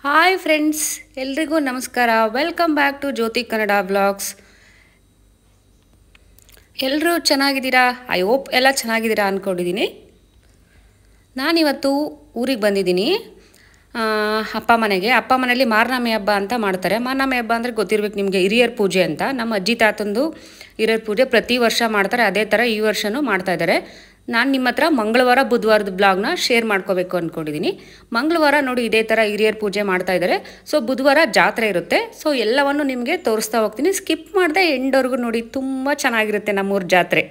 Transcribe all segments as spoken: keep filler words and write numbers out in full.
Hi friends, ಎಲ್ರಿಗೂ ನಮಸ್ಕಾರ. Welcome back to Jyoti Kannada vlogs. ಎಲ್ಲರೂ ಚೆನ್ನಾಗಿದ್ದೀರಾ? ಐ ಹೋಪ್ ಎಲ್ಲ ಚೆನ್ನಾಗಿದ್ದೀರಾ ಅಂದ್ಕೊಂಡಿದ್ದೀನಿ. ನಾನಿವತ್ತು ಊರಿಗೆ ಬಂದಿದ್ದೀನಿ, ಅಪ್ಪ ಮನೆಗೆ. ಅಪ್ಪ ಮನೆಯಲ್ಲಿ ಮಾರನಾಮೆ ಹಬ್ಬ ಅಂತ ಮಾಡ್ತಾರೆ. ಮಾರನಾಮೆ ಹಬ್ಬ ಅಂದರೆ ಗೊತ್ತಿರ್ಬೇಕು ನಿಮಗೆ, ಹಿರಿಯರ ಪೂಜೆ ಅಂತ. ನಮ್ಮ ಅಜ್ಜಿ ತಾತಂದು ಹಿರಿಯರ ಪೂಜೆ ಪ್ರತಿ ವರ್ಷ ಮಾಡ್ತಾರೆ. ಅದೇ ಥರ ಈ ವರ್ಷವೂ ಮಾಡ್ತಾಯಿದ್ದಾರೆ. ನಾನು ನಿಮ್ಮ ಹತ್ರ ಮಂಗಳವಾರ ಬುಧವಾರದ ಬ್ಲಾಗ್ನ ಶೇರ್ ಮಾಡ್ಕೋಬೇಕು ಅಂದ್ಕೊಂಡಿದ್ದೀನಿ. ಮಂಗಳವಾರ ನೋಡಿ ಇದೇ ಥರ ಹಿರಿಯರ ಪೂಜೆ ಮಾಡ್ತಾಯಿದ್ದಾರೆ. ಸೊ ಬುಧವಾರ ಜಾತ್ರೆ ಇರುತ್ತೆ. ಸೊ ಎಲ್ಲವನ್ನು ನಿಮಗೆ ತೋರಿಸ್ತಾ ಹೋಗ್ತೀನಿ. ಸ್ಕಿಪ್ ಮಾಡಿದೆ ಎಂಡವರೆಗೂ ನೋಡಿ, ತುಂಬ ಚೆನ್ನಾಗಿರುತ್ತೆ ನಮ್ಮೂರ ಜಾತ್ರೆ.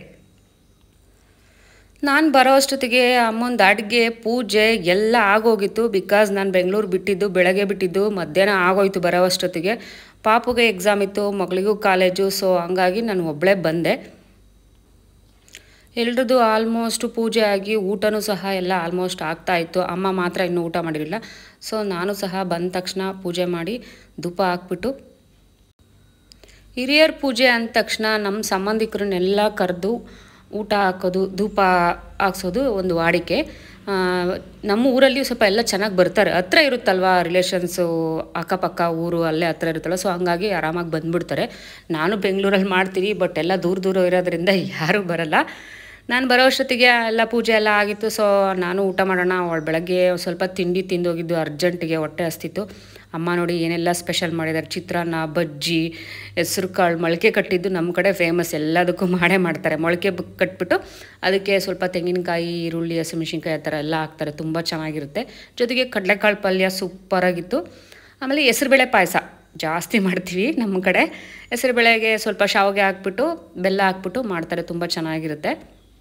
ನಾನು ಬರೋ ಅಷ್ಟೊತ್ತಿಗೆ ಅಮ್ಮೊಂದು ಅಡುಗೆ ಪೂಜೆ ಎಲ್ಲ ಆಗೋಗಿತ್ತು. ಬಿಕಾಸ್ ನಾನು ಬೆಂಗಳೂರು ಬಿಟ್ಟಿದ್ದು ಬೆಳಗ್ಗೆ ಬಿಟ್ಟಿದ್ದು ಮಧ್ಯಾಹ್ನ ಆಗೋಯ್ತು ಬರೋ ಅಷ್ಟೊತ್ತಿಗೆ. ಪಾಪುಗೆ ಎಕ್ಸಾಮ್ ಇತ್ತು, ಮಗಳಿಗೂ ಕಾಲೇಜು. ಸೊ ಹಂಗಾಗಿ ನಾನು ಒಬ್ಬಳೇ ಬಂದೆ. ಎಲ್ರದ್ದು ಆಲ್ಮೋಸ್ಟ್ ಪೂಜೆ ಆಗಿ ಊಟನೂ ಸಹ ಎಲ್ಲ ಆಲ್ಮೋಸ್ಟ್ ಆಗ್ತಾಯಿತ್ತು. ಅಮ್ಮ ಮಾತ್ರ ಇನ್ನೂ ಊಟ ಮಾಡಿರಲಿಲ್ಲ. ಸೊ ನಾನು ಸಹ ಬಂದ ತಕ್ಷಣ ಪೂಜೆ ಮಾಡಿ ಧೂಪ ಹಾಕ್ಬಿಟ್ಟು, ಹಿರಿಯರ ಪೂಜೆ ಅಂದ ತಕ್ಷಣ ನಮ್ಮ ಸಂಬಂಧಿಕರನ್ನೆಲ್ಲ ಕರೆದು ಊಟ ಹಾಕೋದು, ಧೂಪ ಹಾಕ್ಸೋದು ಒಂದು ವಾಡಿಕೆ. ನಮ್ಮ ಊರಲ್ಲಿ ಸ್ವಲ್ಪ ಎಲ್ಲ ಚೆನ್ನಾಗಿ ಬರ್ತಾರೆ. ಹತ್ರ ಇರುತ್ತಲ್ವ ರಿಲೇಷನ್ಸು, ಅಕ್ಕಪಕ್ಕ ಊರು ಅಲ್ಲೇ ಹತ್ರ ಇರುತ್ತಲ್ಲ. ಸೊ ಹಂಗಾಗಿ ಆರಾಮಾಗಿ ಬಂದುಬಿಡ್ತಾರೆ. ನಾನು ಬೆಂಗಳೂರಲ್ಲಿ ಮಾಡ್ತೀನಿ, ಬಟ್ ಎಲ್ಲ ದೂರ ದೂರ ಇರೋದ್ರಿಂದ ಯಾರೂ ಬರಲ್ಲ. ನಾನು ಬರೋ ಅಷ್ಟೊತ್ತಿಗೆ ಎಲ್ಲ ಪೂಜೆ ಎಲ್ಲ ಆಗಿತ್ತು. ಸೊ ನಾನು ಊಟ ಮಾಡೋಣ. ಅವಳು ಬೆಳಗ್ಗೆ ಸ್ವಲ್ಪ ತಿಂಡಿ ತಿಂದೋಗಿದ್ದು, ಅರ್ಜೆಂಟಿಗೆ ಹೊಟ್ಟೆ ಹಸ್ತಿತ್ತು. ಅಮ್ಮ ನೋಡಿ ಏನೆಲ್ಲ ಸ್ಪೆಷಲ್ ಮಾಡಿದ್ದಾರೆ. ಚಿತ್ರಾನ್ನ, ಬಜ್ಜಿ, ಹೆಸ್ರು ಕಾಳು, ಮೊಳಕೆ ಕಟ್ಟಿದ್ದು ನಮ್ಮ ಕಡೆ ಫೇಮಸ್. ಎಲ್ಲದಕ್ಕೂ ಮಾಡೇ ಮಾಡ್ತಾರೆ. ಮೊಳಕೆ ಕಟ್ಬಿಟ್ಟು ಅದಕ್ಕೆ ಸ್ವಲ್ಪ ತೆಂಗಿನಕಾಯಿ, ಈರುಳ್ಳಿ, ಹಸಿಮೆಣ್ಸಿನ್ಕಾಯಿ ಆ ಥರ ಎಲ್ಲ ಹಾಕ್ತಾರೆ. ತುಂಬ ಚೆನ್ನಾಗಿರುತ್ತೆ. ಜೊತೆಗೆ ಕಡಲೆಕಾಳು ಪಲ್ಯ ಸೂಪರಾಗಿತ್ತು. ಆಮೇಲೆ ಹೆಸ್ರುಬೇಳೆ ಪಾಯಸ ಜಾಸ್ತಿ ಮಾಡ್ತೀವಿ ನಮ್ಮ ಕಡೆ. ಹೆಸ್ರುಬೇಳೆಗೆ ಸ್ವಲ್ಪ ಶಾವಿಗೆ ಹಾಕ್ಬಿಟ್ಟು ಬೆಲ್ಲ ಹಾಕ್ಬಿಟ್ಟು ಮಾಡ್ತಾರೆ. ತುಂಬ ಚೆನ್ನಾಗಿರುತ್ತೆ.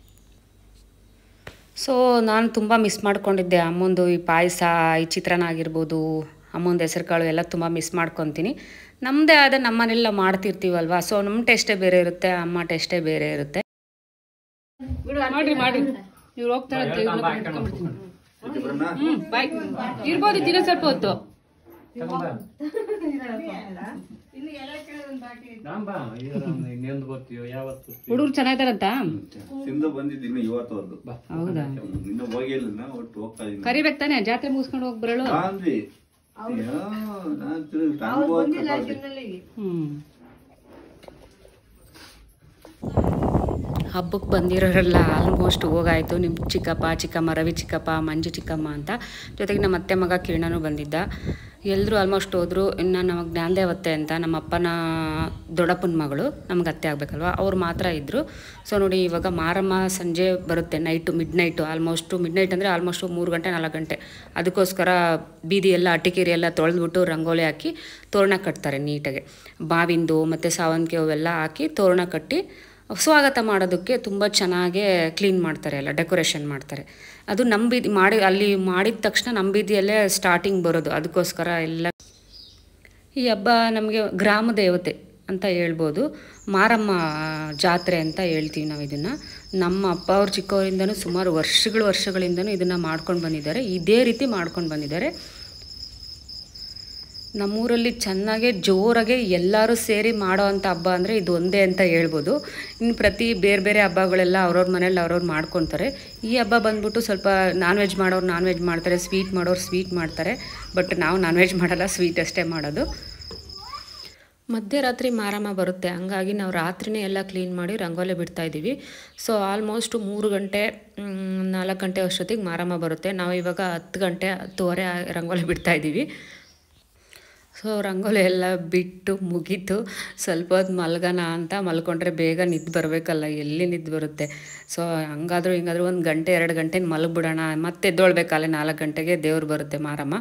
ಸೊ ನಾನು ತುಂಬ ಮಿಸ್ ಮಾಡ್ಕೊಂಡಿದ್ದೆ ಅಮ್ಮಂದು ಈ ಪಾಯಸ, ಈ ಚಿತ್ರಾನ್ನ ಆಗಿರ್ಬೋದು, ಅಮ್ಮಂದು ಹೆಸರು ಕಾಳು ಎಲ್ಲ ತುಂಬ ಮಿಸ್ ಮಾಡ್ಕೊತೀನಿ. ನಮ್ಮದೇ ಆದ ನಮ್ಮ ಮನೆಲ್ಲ ಮಾಡ್ತಿರ್ತೀವಲ್ವ. ಸೊ ನಮ್ಮ ಟೇಸ್ಟೇ ಬೇರೆ ಇರುತ್ತೆ, ಅಮ್ಮ ಟೇಸ್ಟೇ ಬೇರೆ ಇರುತ್ತೆ. ಮಾಡ್ರಿ ಮಾಡ್ರಿ, ಇವ್ರು ಹೋಗ್ತಾರೆ. ಹ್ಞೂ ಬಾಯ್ ಇರ್ಬೋದು, ದಿನ ಸ್ವಲ್ಪ ಹೊತ್ತು. ಹುಡುಗರು ಚೆನ್ನಾಗಿದಾರಂತ ಹೌದಾ? ಕರಿಬೇಕು ತಾನೆ, ಜಾತ್ರೆ ಮುಗಿಸ್ಕೊಂಡು ಹೋಗಿ ಬರಳು. ಹ್ಮ್ ಹಬ್ಬಕ್ಕೆ ಬಂದಿರೋರೆಲ್ಲ ಆಲ್ಮೋಸ್ಟ್ ಹೋಗಾಯಿತು. ನಿಮ್ಮ ಚಿಕ್ಕಪ್ಪ, ಚಿಕ್ಕಮ್ಮ, ರವಿ ಚಿಕ್ಕಪ್ಪ, ಮಂಜು ಚಿಕ್ಕಮ್ಮ ಅಂತ. ಜೊತೆಗೆ ನಮ್ಮ ಅತ್ತೆ ಮಗ ಕಿರಣನೂ ಬಂದಿದ್ದ. ಎಲ್ಲರೂ ಆಲ್ಮೋಸ್ಟ್ ಹೋದರು. ಇನ್ನು ನಮಗೆ ಜ್ಞಾನದೇವತ್ತೆ ಅಂತ ನಮ್ಮ ಅಪ್ಪನ ದೊಡ್ಡಪ್ಪನ ಮಗಳು, ನಮ್ಗೆ ಅತ್ತೆ ಆಗಬೇಕಲ್ವ, ಅವ್ರು ಮಾತ್ರ ಇದ್ದರು. ಸೊ ನೋಡಿ ಇವಾಗ ಮಾರಮ್ಮ ಸಂಜೆ ಬರುತ್ತೆ, night midnight. Almost midnight ಅಂದರೆ ಆಲ್ಮೋಸ್ಟು ಮೂರು ಗಂಟೆ ನಾಲ್ಕು ಗಂಟೆ. ಅದಕ್ಕೋಸ್ಕರ ಬೀದಿ ಎಲ್ಲ ಅಟ್ಟಿಕೇರಿ ಎಲ್ಲ ತೊಳೆದ್ಬಿಟ್ಟು ರಂಗೋಲಿ ಹಾಕಿ ತೋರಣ ಕಟ್ತಾರೆ ನೀಟಾಗಿ. ಬಾವಿಂದು ಮತ್ತು ಸಾವಂತಿಗೆ ಅವೆಲ್ಲ ಹಾಕಿ ತೋರಣ ಕಟ್ಟಿ ಸ್ವಾಗತ ಮಾಡೋದಕ್ಕೆ ತುಂಬ ಚೆನ್ನಾಗೇ ಕ್ಲೀನ್ ಮಾಡ್ತಾರೆ, ಎಲ್ಲ ಡೆಕೋರೇಷನ್ ಮಾಡ್ತಾರೆ. ಅದು ನಮ್ಮ ಬೀದಿ ಮಾಡಿ ಅಲ್ಲಿ ಮಾಡಿದ ತಕ್ಷಣ ನಮ್ಮ ಬೀದಿಯಲ್ಲೇ ಸ್ಟಾರ್ಟಿಂಗ್ ಬರೋದು. ಅದಕ್ಕೋಸ್ಕರ ಎಲ್ಲ ಈ ಹಬ್ಬ ನಮಗೆ ಗ್ರಾಮ ದೇವತೆ ಅಂತ ಹೇಳ್ಬೋದು. ಮಾರಮ್ಮ ಜಾತ್ರೆ ಅಂತ ಹೇಳ್ತೀವಿ ನಾವು ಇದನ್ನು. ನಮ್ಮ ಅಪ್ಪ ಅವ್ರ ಚಿಕ್ಕವರಿಂದನೂ ಸುಮಾರು ವರ್ಷಗಳು ವರ್ಷಗಳಿಂದನೂ ಇದನ್ನು ಮಾಡ್ಕೊಂಡು ಬಂದಿದ್ದಾರೆ. ಇದೇ ರೀತಿ ಮಾಡ್ಕೊಂಡು ಬಂದಿದ್ದಾರೆ. ನಮ್ಮೂರಲ್ಲಿ ಚೆನ್ನಾಗೆ ಜೋರಾಗೆ ಎಲ್ಲರೂ ಸೇರಿ ಮಾಡೋ ಅಂಥ ಹಬ್ಬ ಅಂದರೆ ಇದು ಒಂದೇ ಅಂತ ಹೇಳ್ಬೋದು. ಇನ್ನು ಪ್ರತಿ ಬೇರೆ ಬೇರೆ ಹಬ್ಬಗಳೆಲ್ಲ ಅವ್ರವ್ರ ಮನೇಲಿ ಅವ್ರವ್ರು ಮಾಡ್ಕೊತಾರೆ. ಈ ಹಬ್ಬ ಬಂದ್ಬಿಟ್ಟು ಸ್ವಲ್ಪ ನಾನ್ ವೆಜ್ ಮಾಡೋರು ನಾನ್ ವೆಜ್ ಮಾಡ್ತಾರೆ, ಸ್ವೀಟ್ ಮಾಡೋರು ಸ್ವೀಟ್ ಮಾಡ್ತಾರೆ. ಬಟ್ ನಾವು ನಾನ್ ವೆಜ್ ಮಾಡಲ್ಲ, ಸ್ವೀಟ್ ಅಷ್ಟೇ ಮಾಡೋದು. ಮಧ್ಯರಾತ್ರಿ ಮಾರಮ್ಮ ಬರುತ್ತೆ, ಹಂಗಾಗಿ ನಾವು ರಾತ್ರಿನೇ ಎಲ್ಲ ಕ್ಲೀನ್ ಮಾಡಿ ರಂಗೋಲಿ ಬಿಡ್ತಾಯಿದ್ದೀವಿ. ಸೊ ಆಲ್ಮೋಸ್ಟ್ ಮೂರು ಗಂಟೆ ನಾಲ್ಕು ಗಂಟೆ ಅಷ್ಟೊತ್ತಿಗೆ ಮಾರಮ್ಮ ಬರುತ್ತೆ. ನಾವು ಇವಾಗ ಹತ್ತು ಗಂಟೆ ಹತ್ತುವರೆ ರಂಗೋಲಿ ಬಿಡ್ತಾಯಿದ್ದೀವಿ. ಸೊ ರಂಗೋಲಿ ಎಲ್ಲ ಬಿಟ್ಟು ಮುಗೀತು. ಸ್ವಲ್ಪ ಹೊತ್ತು ಮಲ್ಗೋಣ ಅಂತ ಮಲ್ಕೊಂಡ್ರೆ ಬೇಗ ನಿದ್ದು ಬರಬೇಕಲ್ಲ, ಎಲ್ಲಿ ನಿದ್ದು ಬರುತ್ತೆ. ಸೊ ಹಂಗಾದ್ರೂ ಹಿಂಗಾದ್ರೂ ಒಂದು ಗಂಟೆ ಎರಡು ಗಂಟೆ ಮಲಗಿಬಿಡೋಣ, ಮತ್ತೆ ಎದ್ದೊಳ್ಬೇಕಲ್ಲ ನಾಲ್ಕು ಗಂಟೆಗೆ ದೇವ್ರು ಬರುತ್ತೆ ಮಾರಮ್ಮ.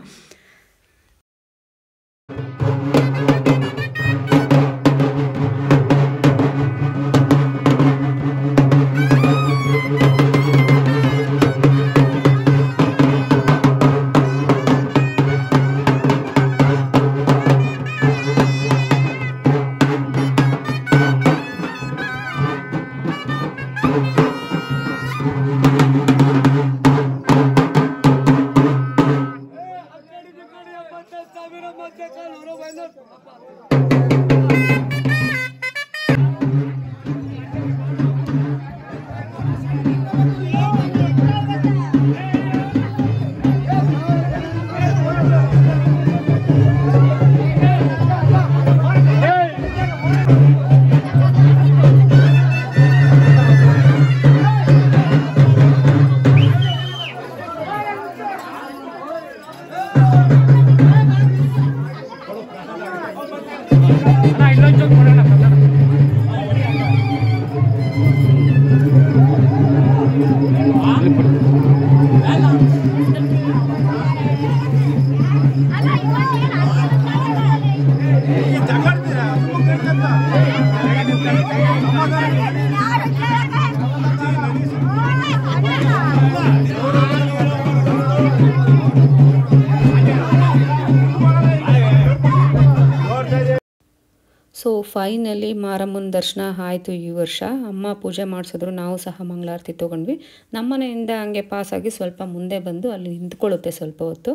ಸೊ ಫೈನಲಿ ಮಾರಮ್ಮನ ದರ್ಶನ ಆಯಿತು ಈ ವರ್ಷ. ಅಮ್ಮ ಪೂಜೆ ಮಾಡಿಸಿದ್ರು, ನಾವು ಸಹ ಮಂಗಳಾರತಿ ತೊಗೊಂಡ್ವಿ. ನಮ್ಮ ಮನೆಯಿಂದ ಹಂಗೆ ಪಾಸಾಗಿ ಸ್ವಲ್ಪ ಮುಂದೆ ಬಂದು ಅಲ್ಲಿ ನಿಂತ್ಕೊಳ್ಳುತ್ತೆ ಸ್ವಲ್ಪ ಹೊತ್ತು.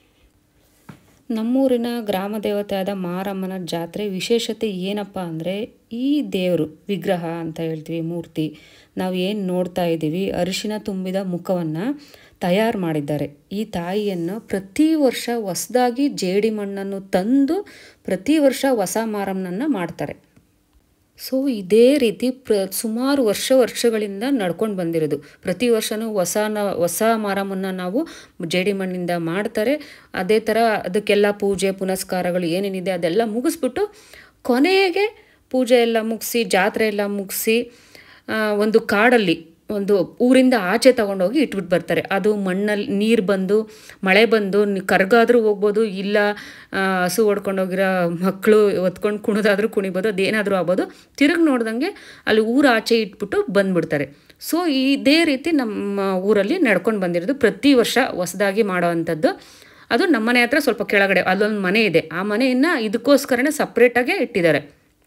ನಮ್ಮೂರಿನ ಗ್ರಾಮ ದೇವತೆಯಾದ ಮಾರಮ್ಮನ ಜಾತ್ರೆ ವಿಶೇಷತೆ ಏನಪ್ಪ ಅಂದರೆ, ಈ ದೇವರು ವಿಗ್ರಹ ಅಂತ ಹೇಳ್ತೀವಿ, ಮೂರ್ತಿ ನಾವು ಏನು ನೋಡ್ತಾ ಇದ್ದೀವಿ, ಅರಿಶಿನ ತುಂಬಿದ ಮುಖವನ್ನು ತಯಾರು ಮಾಡಿದ್ದಾರೆ. ಈ ತಾಯಿಯನ್ನು ಪ್ರತಿ ವರ್ಷ ಹೊಸದಾಗಿ ಜೇಡಿ ಮಣ್ಣನ್ನು ತಂದು ಪ್ರತಿ ವರ್ಷ ಹೊಸ ಮಾರಮ್ಮನನ್ನು ಮಾಡ್ತಾರೆ. ಸೊ ಇದೇ ರೀತಿ ಪ್ರ ಸುಮಾರು ವರ್ಷ ವರ್ಷಗಳಿಂದ ನಡ್ಕೊಂಡು ಬಂದಿರೋದು. ಪ್ರತಿ ವರ್ಷವೂ ಹೊಸನ ಹೊಸ ಮಾರಮ್ಮನ್ನ ನಾವು ಜೇಡಿ ಮಣ್ಣಿಂದ ಮಾಡ್ತಾರೆ. ಅದೇ ಥರ ಅದಕ್ಕೆಲ್ಲ ಪೂಜೆ ಪುನಸ್ಕಾರಗಳು ಏನೇನಿದೆ ಅದೆಲ್ಲ ಮುಗಿಸ್ಬಿಟ್ಟು ಕೊನೆಗೆ ಪೂಜೆ ಎಲ್ಲ ಮುಗಿಸಿ ಜಾತ್ರೆ ಎಲ್ಲ ಮುಗಿಸಿ ಒಂದು ಕಾಡಲ್ಲಿ ಒಂದು ಊರಿಂದ ಆಚೆ ತೊಗೊಂಡೋಗಿ ಇಟ್ಬಿಟ್ಟು ಬರ್ತಾರೆ. ಅದು ಮಣ್ಣಲ್ಲಿ ನೀರು ಬಂದು ಮಳೆ ಬಂದು ಕರ್ಗಾದರೂ ಹೋಗ್ಬೋದು, ಇಲ್ಲ ಹಸು ಹೊಡ್ಕೊಂಡೋಗಿರೋ ಮಕ್ಕಳು ಹೊತ್ಕೊಂಡು ಕುಣಿದಾದರೂ ಕುಣಿಬೋದು, ಅದೇನಾದರೂ ಆಗ್ಬೋದು. ತಿರುಗಿ ನೋಡ್ದಂಗೆ ಅಲ್ಲಿ ಊರ ಆಚೆ ಇಟ್ಬಿಟ್ಟು ಬಂದುಬಿಡ್ತಾರೆ. ಸೊ ಇದೇ ರೀತಿ ನಮ್ಮ ಊರಲ್ಲಿ ನಡ್ಕೊಂಡು ಬಂದಿರೋದು. ಪ್ರತಿ ವರ್ಷ ಹೊಸದಾಗಿ ಮಾಡೋ ಅಂಥದ್ದು. ಅದು ನಮ್ಮ ಮನೆ ಹತ್ರ ಸ್ವಲ್ಪ ಕೆಳಗಡೆ ಅಲ್ಲೊಂದು ಮನೆ ಇದೆ, ಆ ಮನೆಯನ್ನು ಇದಕ್ಕೋಸ್ಕರನೇ ಸಪ್ರೇಟಾಗೇ ಇಟ್ಟಿದ್ದಾರೆ.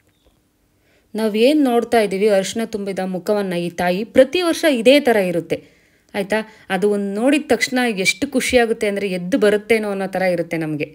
ನಾವೇನು ನೋಡ್ತಾ ಇದ್ದೀವಿ ಅರಿಶಿನ ತುಂಬಿದ ಮುಖವನ್ನು ಈ ತಾಯಿ ಪ್ರತಿ ವರ್ಷ ಇದೇ ಥರ ಇರುತ್ತೆ ಆಯಿತಾ. ಅದು ಒಂದು ನೋಡಿದ ತಕ್ಷಣ ಎಷ್ಟು ಖುಷಿಯಾಗುತ್ತೆ ಅಂದರೆ ಎದ್ದು ಬರುತ್ತೇನೋ ಅನ್ನೋ ಥರ ಇರುತ್ತೆ ನಮಗೆ.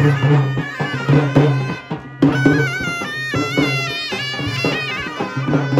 Thank you.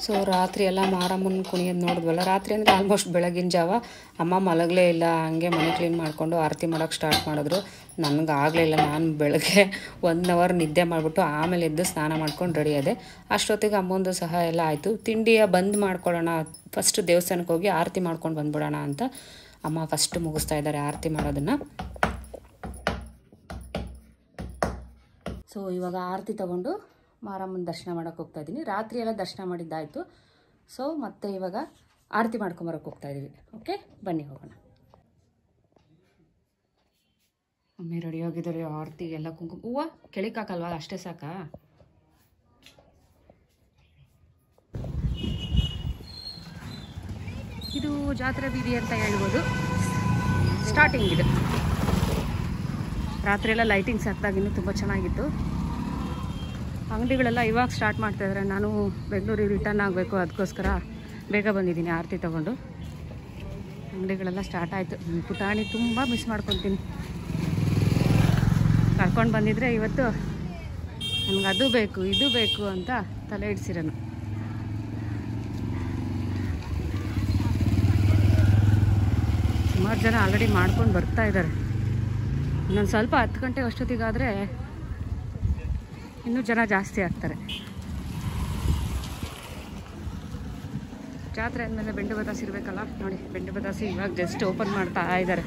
ಸೊ ರಾತ್ರಿ ಎಲ್ಲ ಮಾರಮ್ಮನ ಕುಣಿಯೋದು ನೋಡಿದ್ವಲ್ಲ. ರಾತ್ರಿ ಅಂದರೆ ಆಲ್ಮೋಸ್ಟ್ ಬೆಳಗಿನ ಜಾವ. ಅಮ್ಮ ಮಲಗಲೇ ಇಲ್ಲ, ಹಂಗೆ ಮನೆ ಕ್ಲೀನ್ ಮಾಡಿಕೊಂಡು ಆರತಿ ಮಾಡೋಕ್ಕೆ ಸ್ಟಾರ್ಟ್ ಮಾಡಿದ್ರು. ನನಗೆ ಆಗಲೇ ಇಲ್ಲ. ನಾನು ಬೆಳಗ್ಗೆ ಒನ್ ಅವರ್ ನಿದ್ದೆ ಮಾಡಿಬಿಟ್ಟು ಆಮೇಲೆ ಎದ್ದು ಸ್ನಾನ ಮಾಡ್ಕೊಂಡು ರೆಡಿ ಆದೆ. ಅಷ್ಟೊತ್ತಿಗೆ ಅಮ್ಮಂದು ಸಹ ಎಲ್ಲ ಆಯಿತು. ತಿಂಡಿಯ ಬಂದ್ ಮಾಡ್ಕೊಳ್ಳೋಣ, ಫಸ್ಟ್ ದೇವಸ್ಥಾನಕ್ಕೆ ಹೋಗಿ ಆರತಿ ಮಾಡ್ಕೊಂಡು ಬಂದ್ಬಿಡೋಣ ಅಂತ ಅಮ್ಮ ಫಸ್ಟ್ ಮುಗಿಸ್ತಾ ಇದ್ದಾರೆ ಆರತಿ ಮಾಡೋದನ್ನು. ಸೊ ಇವಾಗ ಆರತಿ ತಗೊಂಡು ಮಾರಮ್ಮನ ದರ್ಶನ ಮಾಡೋಕ್ಕೆ ಹೋಗ್ತಾ ಇದ್ದೀನಿ. ರಾತ್ರಿ ಎಲ್ಲ ದರ್ಶನ ಮಾಡಿದ್ದಾಯಿತು. ಸೊ ಮತ್ತೆ ಇವಾಗ ಆರತಿ ಮಾಡ್ಕೊಂಬರೋಕ್ಕೆ ಹೋಗ್ತಾ ಇದ್ದೀವಿ. ಓಕೆ, ಬನ್ನಿ ಹೋಗೋಣ. ಒಮ್ಮೆ ರೆಡಿ ಆಗಿದ್ದಾರೆ. ಆರತಿ ಎಲ್ಲ ಕುಂಕುಮ ಹೂವು ಕೆಳಿಕಾಕಲ್ವಾ, ಅಷ್ಟೇ ಸಾಕಾ? ಇದು ಜಾತ್ರೆ ಬೀದಿ ಅಂತ ಹೇಳ್ಬೋದು. ಸ್ಟಾರ್ಟಿಂಗ್ ಇದು. ರಾತ್ರಿ ಎಲ್ಲ ಲೈಟಿಂಗ್ಸ್ ಹಾಕಿದಾಗ ಇನ್ನೂ ತುಂಬ ಚೆನ್ನಾಗಿತ್ತು. ಅಂಗಡಿಗಳೆಲ್ಲ ಇವಾಗ ಸ್ಟಾರ್ಟ್ ಮಾಡ್ತಾಯಿದ್ದಾರೆ. ನಾನು ಬೆಂಗಳೂರಿಗೆ ರಿಟರ್ನ್ ಆಗಬೇಕು, ಅದಕ್ಕೋಸ್ಕರ ಬೇಗ ಬಂದಿದ್ದೀನಿ ಆರತಿ ತೊಗೊಂಡು. ಅಂಗಡಿಗಳೆಲ್ಲ ಸ್ಟಾರ್ಟ್ ಆಯಿತು. ಪುಟಾಣಿ ತುಂಬ ಮಿಸ್ ಮಾಡ್ಕೊತೀನಿ. ಕರ್ಕೊಂಡು ಬಂದಿದ್ರೆ ಇವತ್ತು ನನಗೆ ಅದು ಬೇಕು ಇದು ಬೇಕು ಅಂತ ತಲೆ ಇಡ್ಸಿರೋನು. ಸುಮಾರು ಜನ ಆಲ್ರೆಡಿ ಮಾಡ್ಕೊಂಡು ಬರ್ತಾ ಇದ್ದಾರೆ. ಇನ್ನೊಂದು ಸ್ವಲ್ಪ ಹತ್ತು ಗಂಟೆ ಅಷ್ಟೊತ್ತಿಗಾದರೆ ಇನ್ನೂ ಜನ ಜಾಸ್ತಿ ಆಗ್ತಾರೆ. ಜಾತ್ರೆ ಅಂದಮೇಲೆ ಬೆಂಡು ಬತಾಸಿ ಇರಬೇಕಲ್ಲ. ನೋಡಿ, ಬೆಂಡು ಬತಾಸಿ ಇವಾಗ ಜಸ್ಟ್ ಓಪನ್ ಮಾಡ್ತಾ ಇದ್ದಾರೆ.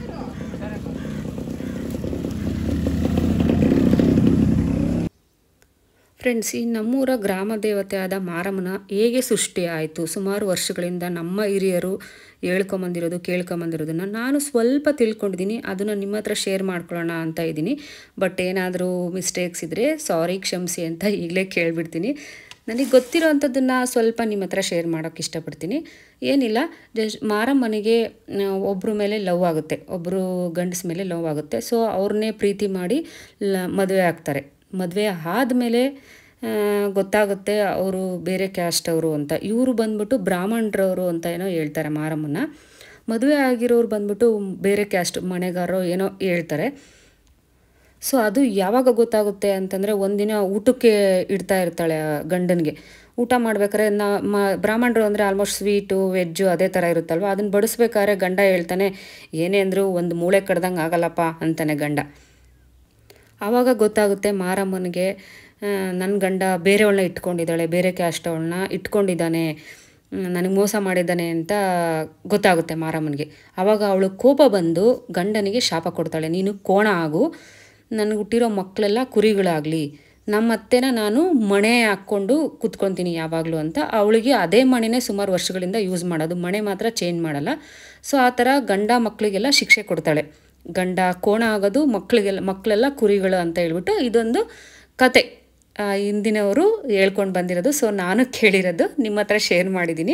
ಫ್ರೆಂಡ್ಸ್, ಈ ನಮ್ಮೂರ ಗ್ರಾಮ ದೇವತೆ ಆದ ಮಾರಮ್ಮನ ಹೇಗೆ ಸೃಷ್ಟಿ ಆಯಿತು, ಸುಮಾರು ವರ್ಷಗಳಿಂದ ನಮ್ಮ ಹಿರಿಯರು ಹೇಳ್ಕೊಂಬಂದಿರೋದು ಕೇಳ್ಕೊಂಬಂದಿರೋದನ್ನು ನಾನು ಸ್ವಲ್ಪ ತಿಳ್ಕೊಂಡಿದ್ದೀನಿ. ಅದನ್ನು ನಿಮ್ಮ ಹತ್ರ ಶೇರ್ ಮಾಡ್ಕೊಳ್ಳೋಣ ಅಂತ ಇದ್ದೀನಿ. ಬಟ್ ಏನಾದರೂ ಮಿಸ್ಟೇಕ್ಸ್ ಇದ್ದರೆ ಸಾರಿ, ಕ್ಷಮಿಸಿ ಅಂತ ಈಗಲೇ ಕೇಳಿಬಿಡ್ತೀನಿ. ನನಗೆ ಗೊತ್ತಿರೋ ಅಂಥದ್ದನ್ನು ಸ್ವಲ್ಪ ನಿಮ್ಮ ಹತ್ರ ಶೇರ್ ಮಾಡೋಕ್ಕೆ ಇಷ್ಟಪಡ್ತೀನಿ. ಏನಿಲ್ಲ, ಜಸ್ಟ್ ಮಾರಮ್ಮನಿಗೆ ಒಬ್ಬರ ಮೇಲೆ ಲವ್ ಆಗುತ್ತೆ, ಒಬ್ಬರು ಗಂಡಸ ಮೇಲೆ ಲವ್ ಆಗುತ್ತೆ. ಸೊ ಅವ್ರನ್ನೇ ಪ್ರೀತಿ ಮಾಡಿ ಲ ಮದುವೆ ಆಗ್ತಾರೆ. ಮದುವೆ ಆದಮೇಲೆ ಗೊತ್ತಾಗುತ್ತೆ ಅವರು ಬೇರೆ ಕ್ಯಾಸ್ಟ್ ಅವರು ಅಂತ. ಇವರು ಬಂದ್ಬಿಟ್ಟು ಬ್ರಾಹ್ಮಣರವರು ಅಂತ ಏನೋ ಹೇಳ್ತಾರೆ ಮಾರಮ್ಮನ. ಮದುವೆ ಆಗಿರೋರು ಬಂದ್ಬಿಟ್ಟು ಬೇರೆ ಕ್ಯಾಸ್ಟ್ ಮನೆಗಾರರು ಏನೋ ಹೇಳ್ತಾರೆ. ಸೊ ಅದು ಯಾವಾಗ ಗೊತ್ತಾಗುತ್ತೆ ಅಂತಂದರೆ, ಒಂದಿನ ಊಟಕ್ಕೆ ಇಡ್ತಾ ಇರ್ತಾಳೆ ಗಂಡನಿಗೆ. ಊಟ ಮಾಡ್ಬೇಕಾದ್ರೆ ನಾ ಮ ಬ್ರಾಹ್ಮಣರು ಅಂದರೆ ಆಲ್ಮೋಸ್ಟ್ ಸ್ವೀಟು ವೆಜ್ಜು ಅದೇ ಥರ ಇರುತ್ತಲ್ವ. ಅದನ್ನು ಬಡಿಸ್ಬೇಕಾದ್ರೆ ಗಂಡ ಹೇಳ್ತಾನೆ, ಏನೇ ಅಂದರೂ ಒಂದು ಮೂಳೆ ಕಡ್ದಂಗೆ ಆಗಲ್ಲಪ್ಪ ಅಂತಾನೆ ಗಂಡ. ಆವಾಗ ಗೊತ್ತಾಗುತ್ತೆ ಮಾರಮ್ಮನಿಗೆ, ನನ್ನ ಗಂಡ ಬೇರೆಯವಳನ್ನ ಇಟ್ಕೊಂಡಿದ್ದಾಳೆ, ಬೇರೆ ಕ್ಯಾಸ್ಟ್ ಅವಳನ್ನ ಇಟ್ಕೊಂಡಿದ್ದಾನೆ, ನನಗೆ ಮೋಸ ಮಾಡಿದ್ದಾನೆ ಅಂತ ಗೊತ್ತಾಗುತ್ತೆ ಮಾರಮ್ಮನಿಗೆ. ಆವಾಗ ಅವಳು ಕೋಪ ಬಂದು ಗಂಡನಿಗೆ ಶಾಪ ಕೊಡ್ತಾಳೆ, ನೀನು ಕೋಣ ಆಗು, ನನಗೆ ಹುಟ್ಟಿರೋ ಮಕ್ಕಳೆಲ್ಲ ಕುರಿಗಳಾಗಲಿ, ನಮ್ಮ ಅತ್ತೆನ ನಾನು ಮಣೆ ಹಾಕ್ಕೊಂಡು ಕೂತ್ಕೊತೀನಿ ಯಾವಾಗಲೂ ಅಂತ. ಅವಳಿಗೆ ಅದೇ ಮಣೆನೇ ಸುಮಾರು ವರ್ಷಗಳಿಂದ ಯೂಸ್ ಮಾಡೋದು, ಮಣೆ ಮಾತ್ರ ಚೇಂಜ್ ಮಾಡಲ್ಲ. ಸೊ ಆ ಥರ ಗಂಡ ಮಕ್ಕಳಿಗೆಲ್ಲ ಶಿಕ್ಷೆ ಕೊಡ್ತಾಳೆ. ಗಂಡ ಕೋಣ ಆಗೋದು, ಮಕ್ಕಳಿಗೆಲ್ಲ ಮಕ್ಕಳೆಲ್ಲ ಕುರಿಗಳು ಅಂತ ಹೇಳ್ಬಿಟ್ಟು ಇದೊಂದು ಕತೆ ಹಿಂದಿನವರು ಹೇಳ್ಕೊಂಡು ಬಂದಿರೋದು. ಸೊ ನಾನು ಕೇಳಿರೋದು ನಿಮ್ಮ ಹತ್ರ ಶೇರ್ ಮಾಡಿದ್ದೀನಿ.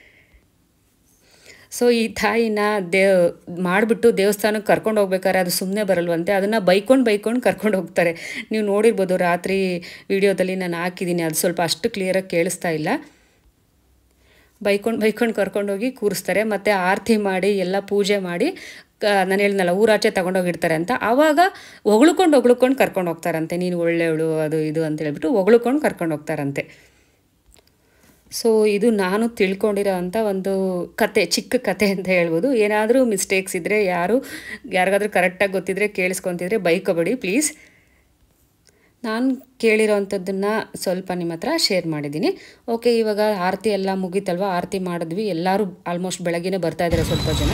ಸೊ ಈ ತಾಯಿನ ದೇವ್ ಮಾಡಿಬಿಟ್ಟು ದೇವಸ್ಥಾನಕ್ಕೆ ಕರ್ಕೊಂಡು ಹೋಗ್ಬೇಕಾದ್ರೆ ಅದು ಸುಮ್ಮನೆ ಬರಲ್ವಂತೆ, ಅದನ್ನು ಬೈಕೊಂಡು ಬೈಕೊಂಡು ಕರ್ಕೊಂಡು ಹೋಗ್ತಾರೆ. ನೀವು ನೋಡಿರ್ಬೋದು, ರಾತ್ರಿ ವಿಡಿಯೋದಲ್ಲಿ ನಾನು ಹಾಕಿದ್ದೀನಿ, ಅದು ಸ್ವಲ್ಪ ಅಷ್ಟು ಕ್ಲಿಯರಾಗಿ ಕೇಳಿಸ್ತಾ ಇಲ್ಲ. ಬೈಕೊಂಡು ಬೈಕೊಂಡು ಕರ್ಕೊಂಡೋಗಿ ಕೂರಿಸ್ತಾರೆ. ಮತ್ತು ಆರತಿ ಮಾಡಿ ಎಲ್ಲ ಪೂಜೆ ಮಾಡಿ, ನಾನು ಹೇಳಿದ್ನಲ್ಲ ಊರಾಚೆ ತಗೊಂಡೋಗಿರ್ತಾರೆ ಅಂತ, ಆವಾಗ ಹೊಗಳ್ಕೊಂಡು ಹೊಗಳ್ಕೊಂಡು ಕರ್ಕೊಂಡು ಹೋಗ್ತಾರಂತೆ. ನೀನು ಒಳ್ಳೆಯವಳು ಅದು ಇದು ಅಂತ ಹೇಳ್ಬಿಟ್ಟು ಹೊಗಳ್ಕೊಂಡು ಕರ್ಕೊಂಡು ಹೋಗ್ತಾರಂತೆ. ಸೊ ಇದು ನಾನು ತಿಳ್ಕೊಂಡಿರೋ ಅಂಥ ಒಂದು ಕತೆ, ಚಿಕ್ಕ ಕತೆ ಅಂತ ಹೇಳ್ಬೋದು. ಏನಾದರೂ ಮಿಸ್ಟೇಕ್ಸ್ ಇದ್ದರೆ, ಯಾರು ಯಾರಿಗಾದ್ರೂ ಕರೆಕ್ಟಾಗಿ ಗೊತ್ತಿದ್ದರೆ ಕೇಳಿಸ್ಕೊತಿದ್ರೆ ಬೈಕೋಬೇಡಿ ಪ್ಲೀಸ್. ನಾನು ಕೇಳಿರೋ ಅಂಥದ್ದನ್ನು ಸ್ವಲ್ಪ ನಿಮ್ಮ ಹತ್ರ ಶೇರ್ ಮಾಡಿದ್ದೀನಿ. ಓಕೆ, ಇವಾಗ ಆರತಿ ಎಲ್ಲ ಮುಗೀತಲ್ವ, ಆರತಿ ಮಾಡಿದ್ವಿ. ಎಲ್ಲರೂ ಆಲ್ಮೋಸ್ಟ್ ಬೆಳಗ್ಗೆನೇ ಬರ್ತಾಯಿದ್ದಾರೆ ಸ್ವಲ್ಪ ಜನ.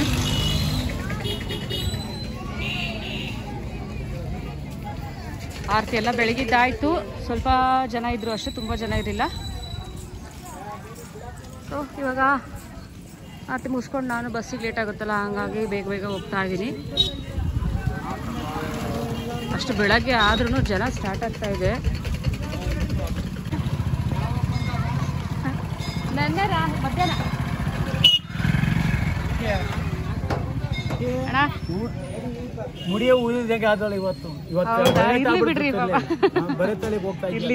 ಆರತಿ ಎಲ್ಲ ಬೆಳಗಿದ್ದಾಯಿತು. ಸ್ವಲ್ಪ ಜನ ಇದ್ದರು ಅಷ್ಟೇ, ತುಂಬ ಜನ ಇರಲಿಲ್ಲ. ಸೊ ಇವಾಗ ಆರತಿ ಮುಗಿಸ್ಕೊಂಡು ನಾನು ಬಸ್ಸಿಗೆ ಲೇಟ್ ಆಗುತ್ತಲ್ಲ, ಹಂಗಾಗಿ ಬೇಗ ಬೇಗ ಹೋಗ್ತಾ ಇದ್ದೀನಿ. ಅಷ್ಟು ಬೆಳಗ್ಗೆ ಆದ್ರೂ ಜನ ಸ್ಟಾರ್ಟ್ ಆಗ್ತಾ ಇದೆ. ನನ್ನ ಮಧ್ಯಾಹ್ನ ಅಣ್ಣ ಮುಡಿಯ ಊರಿದಾಗ ಆದಳು ಇವತ್ತು ಇವತ್ತು ಬಿಡ್ರಿ ಬರೀತಳಿಗೆ ಹೋಗ್ತಾ ಇಲ್ಲಿ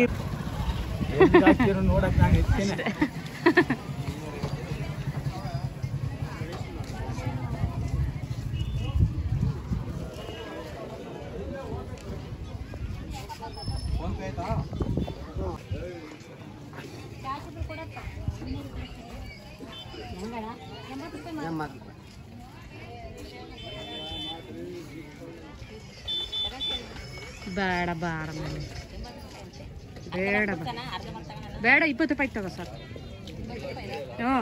ನೋಡಕ್ ನಾನು ಎತ್ತೇನೆ. ಬೇಡ ಬೇಡ ಬೇಡ ಬೇಡ ಇಪ್ಪತ್ತು ರೂಪಾಯಿ ತಗೋ ಸರ್. ಹ್ಞೂ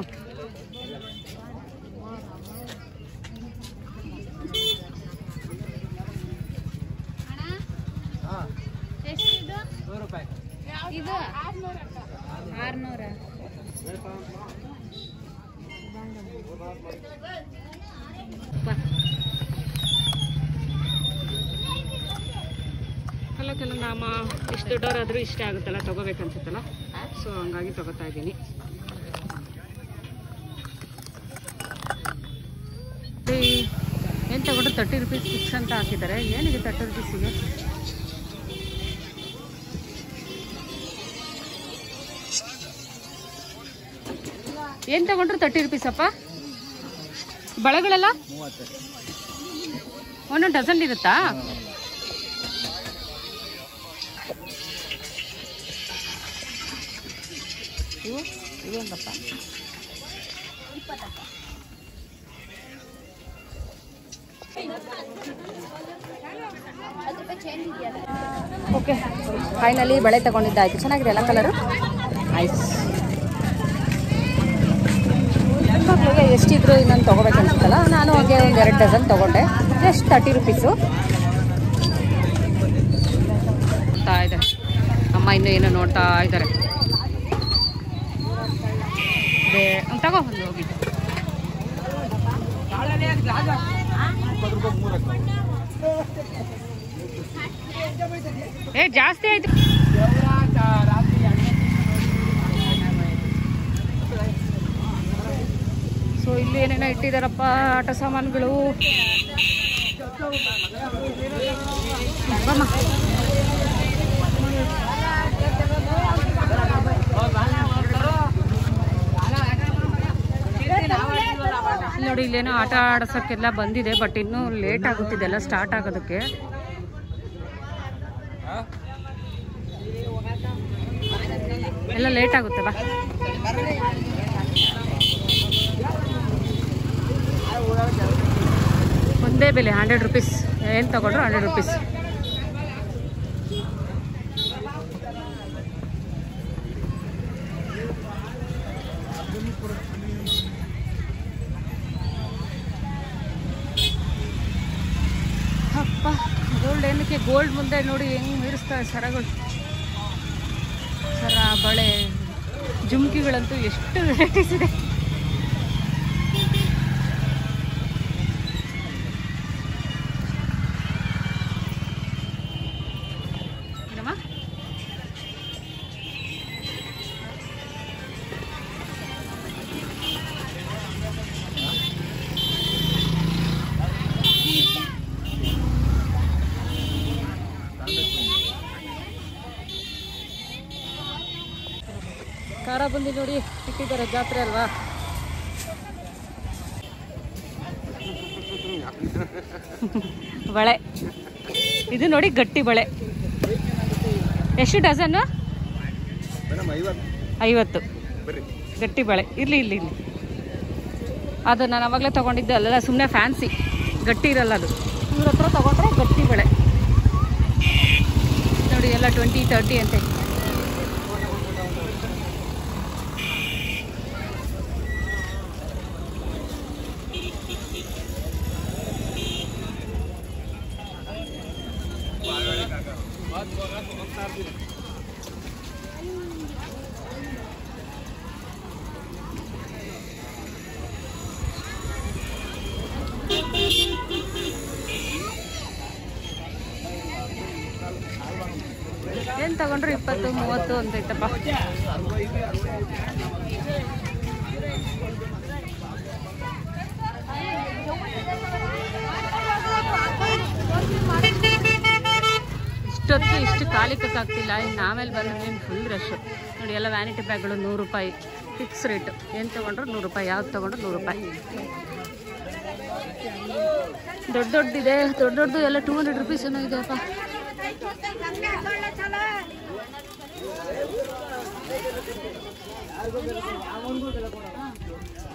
ಇದು ಆರ್ನೂರ ಅಲ್ಲ ಕೆಲವು ನಾಮ ಇಷ್ಟು ದೊಡ್ಡವರಾದರೂ ಇಷ್ಟ ಆಗುತ್ತಲ್ಲ ತೊಗೋಬೇಕನ್ಸುತ್ತಲ್ಲ, ಸೊ ಹಂಗಾಗಿ ತೊಗೋತಾ ಇದ್ದೀನಿ. ಏನು ತಗೊಂಡ್ರು ತರ್ಟಿ ರುಪೀಸ್ ಫಿಕ್ಸ್ ಅಂತ ಹಾಕಿದ್ದಾರೆ. ಏನಿದೆ ತರ್ಟಿ ರುಪೀಸಿಗೆ? ಏನು ತಗೊಂಡ್ರು ತರ್ಟಿ ರುಪೀಸಪ್ಪ? ಬಳೆಗಳೆಲ್ಲ ಒಂದೊಂದು ಡಜನ್ ಇರುತ್ತಾ? ಇವು ಇವೆಂಗಪ್ಪ? ಓಕೆ, ಫೈನಲಿ ಬಳೆ ತಗೊಂಡಿದ್ದಾಯ್ತು. ಚೆನ್ನಾಗಿದೆ ಅಲ್ಲ ಕಲರು? ಆಯ್ತು. ಮಕ್ಕಳಿಗೆ ಎಷ್ಟಿದ್ರು ಇನ್ನೊಂದು ತೊಗೋಬೇಕನ್ಸುತ್ತಲ್ಲ, ನಾನು ಹಾಗೆ ಒಂದು ಎರಡು ಡಜನ್ ತೊಗೊಂಡೆ. ಎಷ್ಟು ತರ್ಟಿ ರುಪೀಸು ಇದೆ. ಅಮ್ಮ ಇನ್ನೂ ಏನೋ ನೋಡ್ತಾ ಇದ್ದಾರೆ. ತಗೋ ಒಂದು ಹೋಗಿ. ಏ ಜಾಸ್ತಿ ಆಯ್ತು. ಸೊ ಇಲ್ಲಿ ಏನೇನೋ ಇಟ್ಟಿದಾರಪ್ಪ ಆಟ ಸಾಮಾನುಗಳು. ಬಮ್ಮ ನೋಡಿ, ಇಲ್ಲೇನೋ ಆಟ ಆಡ್ಸೋಕ್ಕೆಲ್ಲ ಬಂದಿದೆ, ಬಟ್ ಇನ್ನೂ ಲೇಟ್ ಆಗುತ್ತಿದೆ ಎಲ್ಲ ಸ್ಟಾರ್ಟ್ ಆಗೋದಕ್ಕೆ. ಎಲ್ಲ ಲೇಟ್ ಆಗುತ್ತೆ ಬಾ. ಒಂದೇ ಬೆಲೆ ಹಂಡ್ರೆಡ್ ರುಪೀಸ್. ಏನು ತಗೊಂಡ್ರು ಹಂಡ್ರೆಡ್ ರುಪೀಸ್. ಅಪ್ಪ, ಗೋಲ್ಡ್ ಏನಕ್ಕೆ? ಗೋಲ್ಡ್ ಮುಂದೆ ನೋಡಿ ಹೆಂಗೆ ಮೀರಿಸ್ತಾರೆ ಸರಗಳು. ಸರ, ಬಳೆ, ಜುಮ್ಕಿಗಳಂತೂ ಎಷ್ಟು ವೆರೈಟೀಸ್ ಇದೆ. ಖಾರ ಬಂದು ನೋಡಿ ಇಟ್ಟಿದ್ದಾರೆ, ಜಾತ್ರೆ ಅಲ್ವಾ. ಬಳೆ ಇದು ನೋಡಿ, ಗಟ್ಟಿ ಬಳೆ. ಎಷ್ಟು ಡಜನ್ನು? ಐವತ್ತು. ಗಟ್ಟಿ ಬಳೆ. ಇರಲಿ ಇರಲಿ ಇರಲಿ. ಅದು ನಾನು ಅವಾಗಲೇ ತೊಗೊಂಡಿದ್ದೆ, ಅಲ್ಲೆಲ್ಲ ಸುಮ್ಮನೆ ಫ್ಯಾನ್ಸಿ, ಗಟ್ಟಿ ಇರಲ್ಲ ಅದು. ಇವ್ರ ಹತ್ರ ತೊಗೊಂಡ್ರೆ ಗಟ್ಟಿ ಬಳೆ ನೋಡಿ. ಎಲ್ಲ ಟ್ವೆಂಟಿ ತರ್ಟಿ ಅಂತೆ. ಏನು ತಗೊಂಡ್ರು ಇಪ್ಪತ್ತು ಮೂವತ್ತು ಅಂತ ಐತಪ್ಪ. ಇಷ್ಟೊತ್ತು ಇಷ್ಟು ಖಾಲಿ ಕಕ್ಕಾಗ್ತಿಲ್ಲ. ಇನ್ನು ಆಮೇಲೆ ಬಂದ್ರೆ ನೀನು ಫುಲ್ ರಶ್ಶು ನೋಡಿ. ಎಲ್ಲ ವ್ಯಾನಿಟಿ ಬ್ಯಾಗ್ಗಳು ನೂರು ರೂಪಾಯಿ ಫಿಕ್ಸ್ ರೇಟ್. ಏನು ತೊಗೊಂಡ್ರು ನೂರು ರೂಪಾಯಿ, ಯಾವ್ದು ತೊಗೊಂಡ್ರು ನೂರು ರೂಪಾಯಿ. ದೊಡ್ಡ ದೊಡ್ಡದಿದೆ, ದೊಡ್ಡ ದೊಡ್ಡದು ಎಲ್ಲ ಟೂ ಹಂಡ್ರೆಡ್ ರುಪೀಸ್ ಏನೋ ಇದೆಯಪ್ಪ.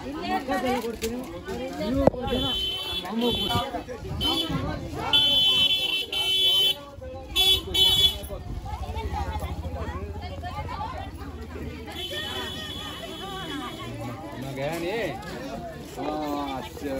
ಕೊಡ್ತೀನಿ ನೀವು ಕೊಡ್ತೀನ ಮಾಮೂ Magani. Oh, अच्छा.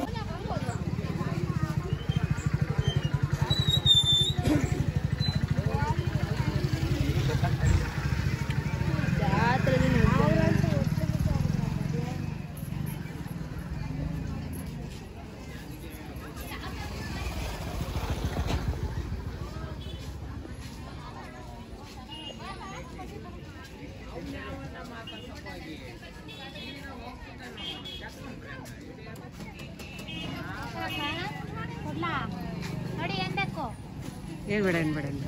ನೋಡಿ ಏನ್ ಬೇಕು ಏನು ಬೇಡ ಏನು ಬೇಡ ಅಂತ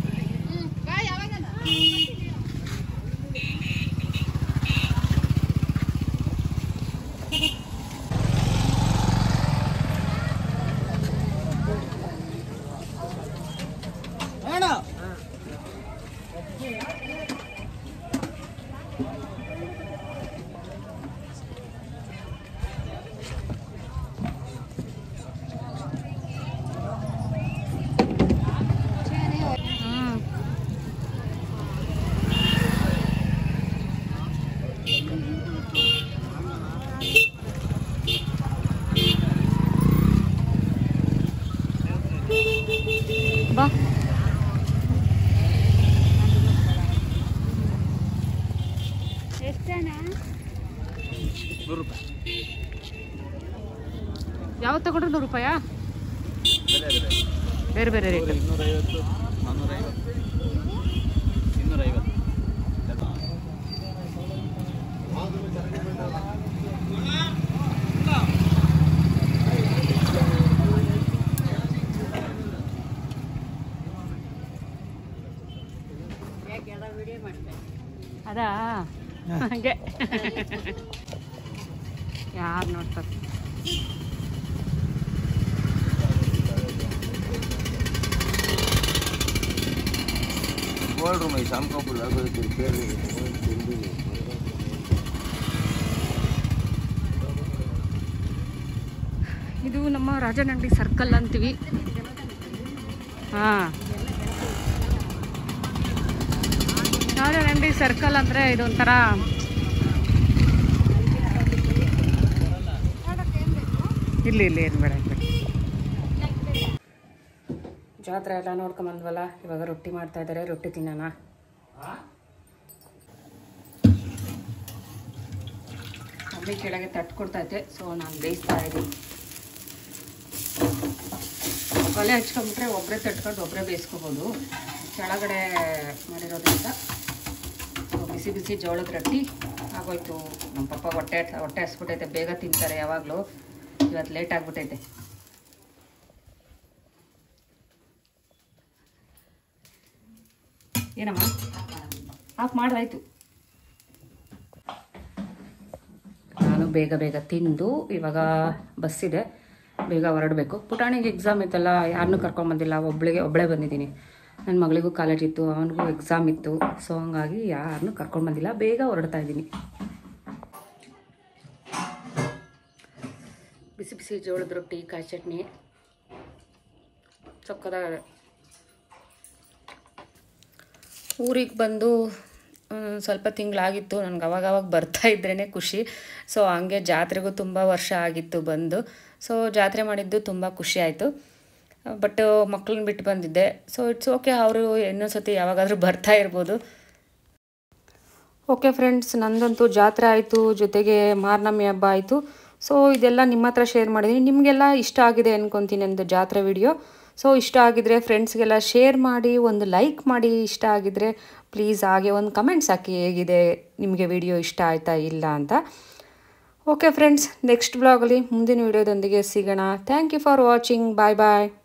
ಬಾ ಎಷ್ಟೇನಾ ನೂರು ರೂಪಾಯಿ ಯಾವತ್ತು ತಗೊಂಡ್ರು ನೂರು ರೂಪಾಯಾ ಬೇರೆ ಬೇರೆ ಬೇರೆ ಬೇರೆ ರೇಟ್ ಇನ್ನೂರೈವತ್ತು ನಾನ್ನೂರೈವತ್ತು ಇನ್ನೂರೈವತ್ತು ಅದಾ ಹಾಗೆ ಯಾರು ನೋಡ್ತಾರೆ बोल रहा हूँ मैं शाम को बुला कर फिर ಇದು ನಮ್ಮ ರಾಜನಹಳ್ಳಿ ಸರ್ಕಲ್ ಅಂತೀವಿ. ಹಾಂ, ರಾಜನಹಳ್ಳಿ ಸರ್ಕಲ್ ಅಂದರೆ ಇದೊಂಥರ ಇಲ್ಲಿ ಇಲ್ಲಿ ಏನು ಬೇಡ ಜಾತ್ರೆ ಎಲ್ಲ ನೋಡ್ಕೊಂಬಂದ್ವಲ್ಲ. ಇವಾಗ ರೊಟ್ಟಿ ಮಾಡ್ತಾ ಇದ್ದಾರೆ, ರೊಟ್ಟಿ ತಿನ್ನೋಣ. ಮಮ್ಮಿ ಕೆಳಗೆ ತಟ್ಟು ಕೊಡ್ತೈತೆ, ಸೊ ನಾನು ಬೇಯಿಸ್ತಾ ಇದ್ದೀನಿ. ಒಲೆ ಹಚ್ಕೊಂಡ್ಬಿಟ್ರೆ ಒಬ್ಬರೇ ತಟ್ಕೊಂಡು ಒಬ್ಬರೇ ಬೇಯಿಸ್ಕೋಬೋದು. ಕೆಳಗಡೆ ಮಾಡಿರೋದ್ರಿಂದ ಬಿಸಿ ಬಿಸಿ ಜೋಳದ ರೊಟ್ಟಿ ಆಗೋಯ್ತು. ನಮ್ಮ ಪಪ್ಪ ಹೊಟ್ಟೆ ಹೊಟ್ಟೆ ಹಸ್ಬಿಟ್ಟೈತೆ, ಬೇಗ ತಿಂತಾರೆ ಯಾವಾಗಲೂ. ಇವತ್ತು ಲೇಟ್ ಆಗಿಬಿಟ್ಟೈತೆ. ಏನಮ್ಮ ಆಫ್ ಮಾಡ್ದಾಯ್ತು. ನಾನು ಬೇಗ ಬೇಗ ತಿಂದು ಇವಾಗ ಬಸ್ಸಿದೆ, ಬೇಗ ಹೊರಡಬೇಕು. ಪುಟಾಣಿಗೆ ಎಕ್ಸಾಮ್ ಇತ್ತಲ್ಲ, ಯಾರನ್ನೂ ಕರ್ಕೊಂಬಂದಿಲ್ಲ, ಒಬ್ಳಿಗೆ ಒಬ್ಬಳೇ ಬಂದಿದ್ದೀನಿ. ನನ್ನ ಮಗಳಿಗೂ ಕಾಲೇಜ್ ಇತ್ತು, ಅವನಿಗೂ ಎಕ್ಸಾಮ್ ಇತ್ತು. ಸೊ ಹಂಗಾಗಿ ಯಾರನ್ನೂ ಕರ್ಕೊಂಡು ಬಂದಿಲ್ಲ, ಬೇಗ ಹೊರಡ್ತಾ ಇದ್ದೀನಿ. ಬಿಸಿ ಬಿಸಿ ಜೋಳದ ರೊಟ್ಟಿ, ಕಾಯಿ ಚಟ್ನಿ ಸಕ್ಕತ್ತಾಗಿದೆ. ಊರಿಗೆ ಬಂದು ಸ್ವಲ್ಪ ತಿಂಗಳಾಗಿತ್ತು. ನನಗೆ ಅವಾಗವಾಗ ಬರ್ತಾ ಇದ್ರೇ ಖುಷಿ. ಸೊ ಹಂಗೆ ಜಾತ್ರೆಗೂ ತುಂಬ ವರ್ಷ ಆಗಿತ್ತು ಬಂದು. ಸೊ ಜಾತ್ರೆ ಮಾಡಿದ್ದು ತುಂಬ ಖುಷಿ ಆಯಿತು. ಬಟ್ ಮಕ್ಕಳನ್ನ ಬಿಟ್ಟು ಬಂದಿದ್ದೆ. ಸೊ ಇಟ್ಸ್ ಓಕೆ, ಅವರು ಇನ್ನೊಂದು ಸತಿ ಯಾವಾಗಾದರೂ ಬರ್ತಾ ಇರ್ಬೋದು. ಓಕೆ ಫ್ರೆಂಡ್ಸ್, ನಂದಂತೂ ಜಾತ್ರೆ ಆಯಿತು, ಜೊತೆಗೆ ಮಾರ್ನಮಿ ಹಬ್ಬ ಆಯಿತು. ಸೊ ಇದೆಲ್ಲ ನಿಮ್ಮ ಹತ್ರ ಶೇರ್ ಮಾಡಿದ್ದೀನಿ. ನಿಮಗೆಲ್ಲ ಇಷ್ಟ ಆಗಿದೆ ಅಂದ್ಕೊತೀನಿ ನಂದು ಜಾತ್ರೆ ವಿಡಿಯೋ. ಸೊ ಇಷ್ಟ ಆಗಿದ್ರೆ ಫ್ರೆಂಡ್ಸ್ಗೆಲ್ಲ ಶೇರ್ ಮಾಡಿ, ಒಂದು ಲೈಕ್ ಮಾಡಿ. ಇಷ್ಟ ಆಗಿದ್ರೆ ಪ್ಲೀಸ್ ಹಾಗೆ ಒಂದು ಕಮೆಂಟ್ಸ್ ಹಾಕಿ, ಹೇಗಿದೆ ನಿಮಗೆ ವಿಡಿಯೋ ಇಷ್ಟ ಆಯಿತಾ ಇಲ್ಲ ಅಂತ. ಓಕೆ ಫ್ರೆಂಡ್ಸ್, ನೆಕ್ಸ್ಟ್ ಬ್ಲಾಗಲ್ಲಿ ಮುಂದಿನ ವಿಡಿಯೋದೊಂದಿಗೆ ಸಿಗೋಣ. Thank you for watching. Bye bye.